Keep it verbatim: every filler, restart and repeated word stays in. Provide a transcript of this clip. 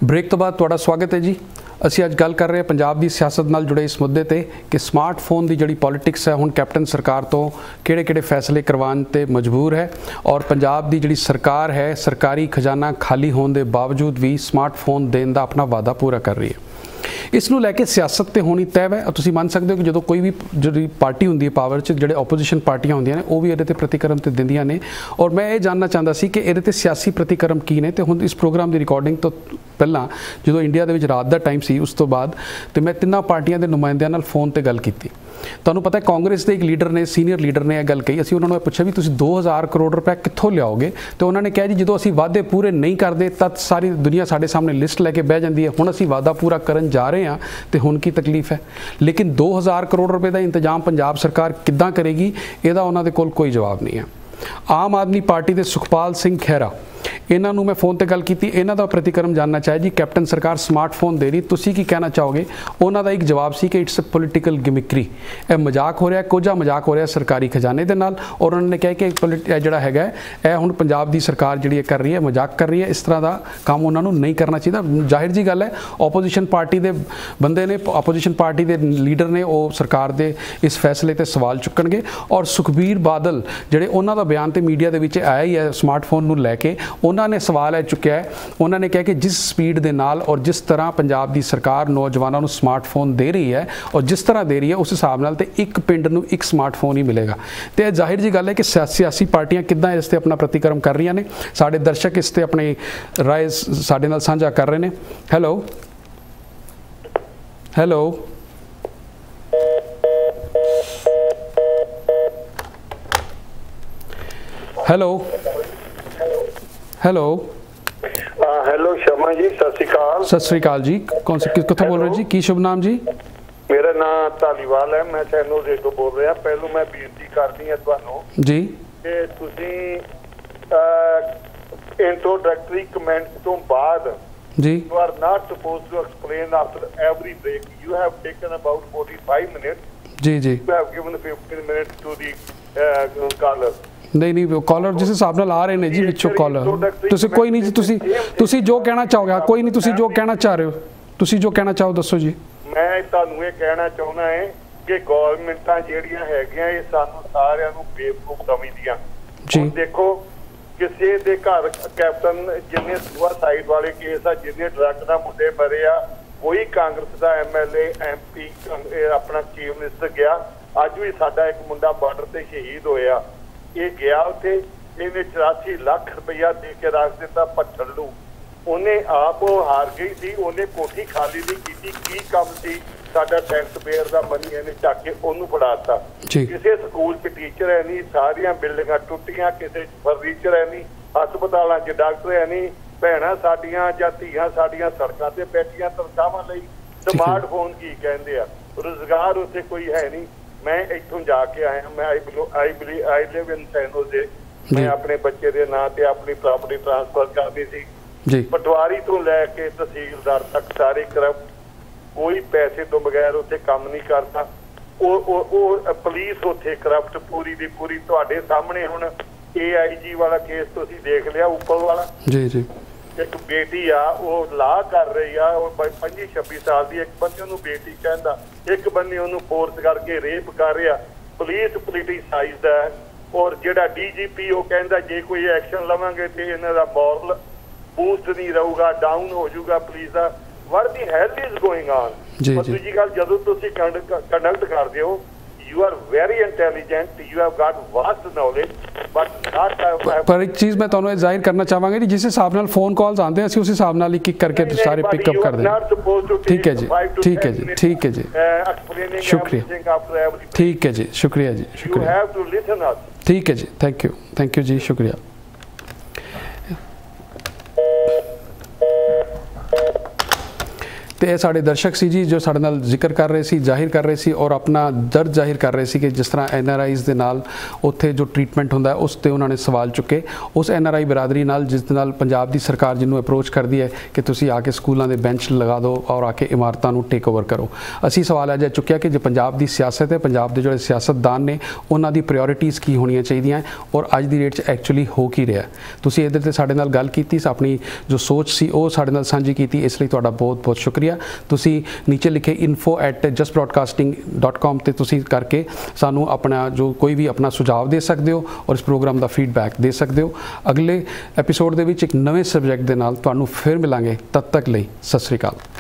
Break तो बाद तुहाडा स्वागत है जी। ਅਸੀਂ ਅੱਜ ਗੱਲ ਕਰ ਰਹੇ ਹਾਂ ਪੰਜਾਬ ਦੀ ਸਿਆਸਤ ਨਾਲ ਜੁੜੇ ਇਸ ਮੁੱਦੇ ਤੇ ਕਿ ਸਮਾਰਟਫੋਨ ਦੀ ਜਿਹੜੀ ਪੋਲਿਟਿਕਸ ਹੈ ਹੁਣ ਕੈਪਟਨ ਸਰਕਾਰ ਤੋਂ ਕਿਹੜੇ ਕਿਹੜੇ ਫੈਸਲੇ ਕਰਵਾਉਣ ਤੇ ਮਜਬੂਰ ਹੈ ਔਰ ਪੰਜਾਬ ਦੀ ਜਿਹੜੀ ਸਰਕਾਰ ਹੈ ਸਰਕਾਰੀ ਖਜ਼ਾਨਾ ਖਾਲੀ ਹੋਣ ਦੇ ਬਾਵਜੂਦ ਵੀ ਸਮਾਰਟਫੋਨ ਦੇਣ ਦਾ ਆਪਣਾ ਵਾਅਦਾ ਪੂਰਾ ਕਰ ਰਹੀ ਹੈ। ਇਸ ਨੂੰ ਲੈ ਕੇ ਸਿਆਸਤ ਤੇ ਹੋਣੀ ਤੈਅ ਹੈ। ਤੁਸੀਂ ਮੰਨ ਸਕਦੇ ਹੋ ਕਿ ਜਦੋਂ ਕੋਈ ਵੀ ਜਿਹੜੀ ਪਾਰਟੀ ਹੁੰਦੀ ਹੈ ਪਾਵਰ 'ਚ ਜਿਹੜੇ ਆਪੋਜੀਸ਼ਨ ਪਾਰਟੀਆਂ ਹੁੰਦੀਆਂ ਨੇ ਉਹ ਵੀ ਇਹਦੇ ਤੇ ਪ੍ਰਤੀਕਰਮ ਤੇ ਦਿੰਦੀਆਂ ਨੇ ਔਰ ਮੈਂ ਇਹ ਜਾਣਨਾ ਚਾਹੁੰਦਾ ਸੀ ਕਿ ਇਹਦੇ ਤੇ ਸਿਆਸੀ ਪ੍ਰਤੀਕਰਮ ਕੀ ਨੇ। ਤੇ ਹੁਣ ਇਸ ਪ੍ਰੋਗਰਾਮ ਦੀ ਰਿਕਾਰਡਿੰਗ ਤੋਂ ਪਹਿਲਾਂ ਜਦੋਂ ਇੰਡੀਆ ਦੇ ਵਿੱਚ ਰਾਤ ਦਾ ਟਾਈਮ ਸੀ ਉਸ ਤੋਂ ਬਾਅਦ ਤੇ ਮੈਂ ਤਿੰਨਾਂ ਪਾਰਟੀਆਂ ਦੇ ਨੁਮਾਇੰਦਿਆਂ ਨਾਲ ਫੋਨ ਤੇ ਗੱਲ ਕੀਤੀ। ਤੁਹਾਨੂੰ ਪਤਾ ਕਾਂਗਰਸ ਦੇ ਇੱਕ ਲੀਡਰ ਨੇ ਸੀਨੀਅਰ ਲੀਡਰ ਨੇ ਇਹ ਗੱਲ ਕਹੀ। ਅਸੀਂ ਉਹਨਾਂ ਨੂੰ ਪੁੱਛਿਆ ਵੀ ਤੁਸੀਂ ਦੋ ਹਜ਼ਾਰ ਕਰੋੜ ਰੁਪਏ ਕਿੱਥੋਂ ਲਿਆਓਗੇ ਤੇ ਉਹਨਾਂ ਨੇ ਕਿਹਾ ਜੀ ਜਦੋਂ ਅਸੀਂ ਵਾਅਦੇ ਪੂਰੇ ਨਹੀਂ ਕਰਦੇ ਤਦ ਸਾਰੀ ਦੁਨੀਆ ਸਾਡੇ ਸਾਹਮਣੇ ਲਿਸਟ ਲੈ ਕੇ ਬਹਿ ਜਾਂਦੀ ਹੈ। ਹੁਣ ਅਸੀਂ ਵਾਅਦਾ ਪੂਰਾ ਕਰਨ ਜਾ ਰਹੇ ਹਾਂ ਤੇ ਹੁਣ ਕੀ ਤਕਲੀਫ ਹੈ। ਲੇਕਿਨ ਦੋ ਹਜ਼ਾਰ ਕਰੋੜ ਰੁਪਏ ਦਾ ਇੰਤਜ਼ਾਮ ਪੰਜਾਬ ਸਰਕਾਰ ਕਿੱਦਾਂ ਕਰੇਗੀ ਇਹਦਾ ਉਹਨਾਂ ਦੇ ਕੋਲ ਕੋਈ ਜਵਾਬ ਨਹੀਂ ਹੈ। ਆਮ ਆਦਮੀ ਪਾਰਟੀ ਦੇ ਸੁਖਪਾਲ ਸਿੰਘ ਖਹਿਰਾ ਇਹਨਾਂ ਨੂੰ मैं फोन ਤੇ ਗੱਲ ਕੀਤੀ। ਇਹਨਾਂ ਦਾ ਪ੍ਰਤੀਕਰਮ ਜਾਨਣਾ ਚਾਹੇ जी कैप्टन सरकार स्मार्टफोन दे रही ਤੁਸੀਂ ਕੀ ਕਹਿਣਾ ਚਾਹੋਗੇ। ਉਹਨਾਂ ਦਾ ਇੱਕ ਜਵਾਬ ਸੀ ਕਿ ਇਟਸ ਅ ਪੋਲੀਟੀਕਲ ਗਿਮਿਕਰੀ ਇਹ ਮਜ਼ਾਕ ਹੋ ਰਿਹਾ ਕੋਝਾ ਮਜ਼ਾਕ ਹੋ ਰਿਹਾ ਸਰਕਾਰੀ ਖਜ਼ਾਨੇ ਦੇ ਨਾਲ ਔਰ ਉਹਨਾਂ ਨੇ ਕਿਹਾ ਕਿ ਇਹ ਜਿਹੜਾ ਹੈਗਾ ਇਹ ਹੁਣ ਪੰਜਾਬ ਦੀ ਸਰਕਾਰ ਜਿਹੜੀ ਕਰ ਰਹੀ ਹੈ ਮਜ਼ਾਕ ਕਰ ਰਹੀ ਹੈ। ਇਸ ਤਰ੍ਹਾਂ ਦਾ ਕੰਮ ਉਹਨਾਂ ਨੂੰ ਨਹੀਂ ਕਰਨਾ ਚਾਹੀਦਾ। ਜ਼ਾਹਿਰ ਜੀ ਗੱਲ ਹੈ ਆਪੋਜੀਸ਼ਨ ਪਾਰਟੀ ਦੇ ਬੰਦੇ ਨੇ ਆਪੋਜੀਸ਼ਨ ਪਾਰਟੀ ਦੇ ਲੀਡਰ ਨੇ ਉਹ ਸਰਕਾਰ ਦੇ ਇਸ ਫੈਸਲੇ ਤੇ ਸਵਾਲ ਚੁੱਕਣਗੇ ਔਰ ਸੁਖਬੀਰ ਬਾਦਲ ਜਿਹੜੇ ਉਹਨਾਂ ਦਾ ਬਿਆਨ ਤੇ ਮੀਡੀਆ ਦੇ ਵਿੱਚ ਆਇਆ ਹੀ ਹੈ ਸਮਾਰਟਫੋਨ ਨੂੰ ਲੈ ਕੇ उन्होंने सवाल है चुकया है। उन्होंने कहा कि जिस स्पीड के नाल और जिस तरह पंजाब की सरकार नौजवानों को स्मार्टफोन दे रही है और जिस तरह दे रही है उस हिसाब नाल ते एक पिंड नूं एक स्मार्टफोन ही मिलेगा। तो यह जाहिर जी गल है कि सियासी पार्टियां किद्दां इस ते अपना प्रतिक्रम कर रही ने। साडे दर्शक इस ते अपनी राय साडे नाल साझा कर रहे हैं। Hello hello hello hello hello Sharma ji सत श्री अकाल। सत श्री अकाल जी कौन से कितों बोल रहे जी की शुभ नाम जी। मेरा नाम धालीवाल है मैं सैनो दे तो बोल रहा। पहलू मैं बेनती करनी है तुहानू जी कि तुसी इंट्रोडक्टरी कमेंट तो बाद जी you are not supposed to explain after every break. You have taken about forty-five minutes. Ji ji You have given fifteen minutes to the uh, caller. नहीं नहीं कॉलर जिस हिसाब नाल आ रहे हैं जी विचों कॉलर तुसी कोई नहीं जी तुसी तुसी जो कहना चाहोगे कोई नहीं तुसी जो कहना चाह रहे हो तुसी जो कहना चाहो दसो जी। मैं ਤੁਹਾਨੂੰ ਇਹ ਕਹਿਣਾ ਚਾਹੁੰਦਾ ਹੈ ਕਿ ਗਵਰਨਮੈਂਟਾਂ ਜਿਹੜੀਆਂ ਹੈਗੀਆਂ ਇਹ ਸਾਨੂੰ ਸਾਰਿਆਂ ਨੂੰ ਬੇਵਕੂਫ ਸਮਝਦੀਆਂ ਜੀ। ਦੇਖੋ ਕਿਸੇ ਦੇ ਘਰ ਕੈਪਟਨ ਜਿੰਨੇ ਸੁਸਾਈਡ ਵਾਲੇ ਕੇਸ ਆ ਜਿੰਨੇ ਡਰੱਗ ਦਾ ਮੁੰਡੇ ਮਰੇ ਆ ਕੋਈ ਕਾਂਗਰਸ ਦਾ ਐਮਐਲਏ ਐਮਪੀ ਆਪਣਾ ਚੀਫ ਮਿਨਿਸਟਰ ਗਿਆ। ਅੱਜ ਵੀ ਸਾਡਾ ਇੱਕ ਮੁੰਡਾ ਬਾਰਡਰ ਤੇ ਸ਼ਹੀਦ ਹੋਇਆ। ਇਹ ਗਿਆ ਉੱਥੇ ਇਹਨੇ ਚੁਰਾਸੀ ਲੱਖ ਰੁਪਇਆ ਦੇ ਕੇ ਰੱਖ ਦਿੱਤਾ ਪੱਥਰ ਨੂੰ। ਉਹਨੇ ਆਪ ਉਹ ਹਾਰ ਗਈ ਸੀ ਉਹਨੇ ਕੋਠੀ ਖਾਲੀ ਨਹੀਂ ਕੀਤੀ ਕੀ ਕੰਮ ਸੀ ਸਾਡਾ ਟੈਕਸ ਪੇਅਰ ਦਾ ਮਨੀ ਇਹਨੇ ਚੱਕ ਕੇ ਉਹਨੂੰ ਫੜਾਤਾ। ਕਿਸੇ ਸਕੂਲ 'ਚ ਟੀਚਰ ਹੈ ਨਹੀਂ ਸਾਰੀਆਂ ਬਿਲਡਿੰਗਾਂ ਟੁੱਟੀਆਂ ਕਿਸੇ 'ਚ ਫਰਨੀਚਰ ਹੈ ਨਹੀਂ ਹਸਪਤਾਲਾਂ 'ਚ ਡਾਕਟਰ ਹੈ ਨਹੀਂ ਭੈਣਾਂ ਸਾਡੀਆਂ ਜਾਂ ਧੀਆਂ ਸਾਡੀਆਂ ਸੜਕਾਂ ਤੇ ਬੈਠੀਆਂ ਤਨਖਾਹਾਂ ਲਈ ਸਮਾਰਟਫੋਨ ਕੀ ਕਹਿੰਦੇ ਆ ਰੁਜ਼ਗਾਰ ਉੱਥੇ ਕੋਈ ਹੈ ਨਹੀਂ। मैं इत्थों जाके आया मैं आई below I Billy I live in सैनो दे मैं अपने बच्चे दे नां ते अपनी प्रॉपर्टी ट्रांसफर करनी सी जी। पटवारी तो लैके तहसीलदार तक सारे करप्ट कोई पैसे तो बगैर उत्थे काम नहीं करता। पुलिस उत्थे करप्ट पूरी दी पूरी तुहाडे सामने हुण ए आई जी वाला केस तुसीं देख लिया ऊपर वाला जी जी। एक बेटी आ वो ला कर रही आ और पच्ची छब्बी साल की एक बंदे उन्होंने बेटी कहता एक बंदे उन्होंने फोर्स करके रेप कर रहा। पुलिस पोलिटिसाइज्ड है और जिहड़ा डी जी पी वो कहता जे कोई एक्शन लवांगे तो इन्हां दा मॉरल बूस्ट नहीं रहूगा डाउन हो जाऊगा पुलिस का। What the hell is going on. और दूजी गल जदों तुसीं कंडक्ट करदे हो you are very intelligent you have got vast knowledge but not पर एक चीज मैं ਤੁਹਾਨੂੰ ਇਹ ਜ਼ਾਹਿਰ ਕਰਨਾ ਚਾਹਾਂਗਾ ਜੀ ਜਿਸ ਹਿਸਾਬ ਨਾਲ ਫੋਨ ਕਾਲਸ ਆਉਂਦੇ ਅਸੀਂ ਉਸ ਹਿਸਾਬ ਨਾਲ ਇੱਕ ਇੱਕ ਕਰਕੇ ਸਾਰੇ ਪਿਕ ਅਪ ਕਰਦੇ ਹਾਂ। ਠੀਕ ਹੈ ਜੀ ਠੀਕ ਹੈ ਜੀ ਠੀਕ ਹੈ ਜੀ ਸ਼ੁਕਰੀਆ ਠੀਕ ਹੈ ਜੀ ਸ਼ੁਕਰੀਆ ਜੀ ਸ਼ੁਕਰੀਆ ਠੀਕ ਹੈ ਜੀ ਥੈਂਕ ਯੂ ਥੈਂਕ ਯੂ ਜੀ ਸ਼ੁਕਰੀਆ। तो यह साढ़े दर्शक सी जी जो साढ़े नाल जिक्र कर रहे सी, जाहिर कर रहे सी और अपना दर्द जाहिर कर रहे सी कि जिस तरह एन आर आईज़ दे नाल उत्थे जो ट्रीटमेंट होंदा है उस ते उन्होंने सवाल चुके। उस एन आर आई बरादरी नाल जिस नाल पंजाब दी सरकार जिन्होंने अप्रोच करती है कि तुसी आके स्कूलों के बेंच लगा दो और आके इमारतों को टेक ओवर करो। असी सवाल अज चुक्या कि जो पंजाब की सियासत है, पंजाब के जो सियासतदान ने उन्हों की प्रायोरिटीज़ की होनी चाहिए और अज की डेट एक्चुअली हो की रहा। तुसी इधर ते साडे नाल गल कीती, अपनी जो सोच सी वो साडे नाल सांझी कीती, इसलिए तुहाडा बहुत बहुत शुक्रिया। तुसी नीचे लिखे info at just broadcasting dot com ते तुसी करके सानू अपना जो कोई भी अपना सुझाव दे सकते हो और इस प्रोग्राम का फीडबैक दे सकते हो। अगले एपीसोड दे विच एक नवे सबजैक्ट दे नाल तुहानू फिर मिलांगे, तद तक लई सत श्री अकाल।